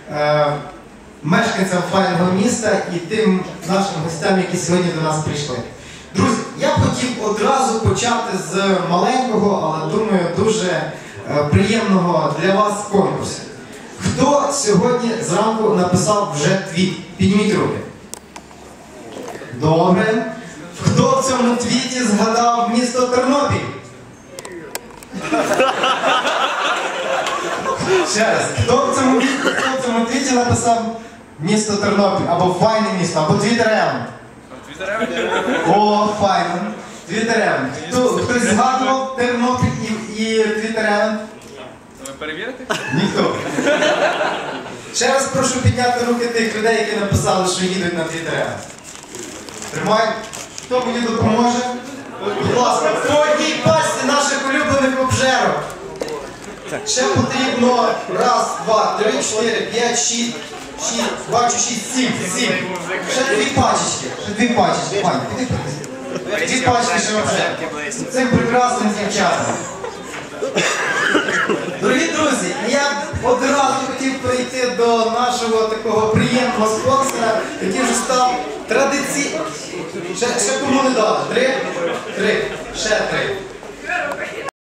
мешканцям файного міста і тим нашим гостям, які сьогодні до нас прийшли. Друзі, я б хотів одразу почати з маленького, але, думаю, дуже приємного для вас конкурсу. Хто сьогодні зранку написав вже твіт? Підніміть руки. Добре. Хто в цьому твіті згадав місто Тернопіль? Ще раз. Хто в цьому твіті написав місто Тернопіль? Або файне місто, або Твіттеревен? О, файно. Твіттеревен. Хтось згадував Тернопіль і Твіттеревен? Ви перевірите? Ніхто. Ще раз прошу підняти руки тих людей, які написали, що їдуть на Твіттеревен. Тримай. Хто мені допоможе? Будь ласка, по одній пасті наших улюблених обжерок. Ще потрібно раз, два, три, чотири, п'ять, шість, бачу, шість, сім. Ще дві пачечки. Пані, піди. Дві пачки ще обжерки. Цим прекрасним дівчатам. Дорогі друзі, я одразу хотів прийти до нашого такого приємного спонсора, який вже став традиційним. Ще кому не дали? Три? Ще три.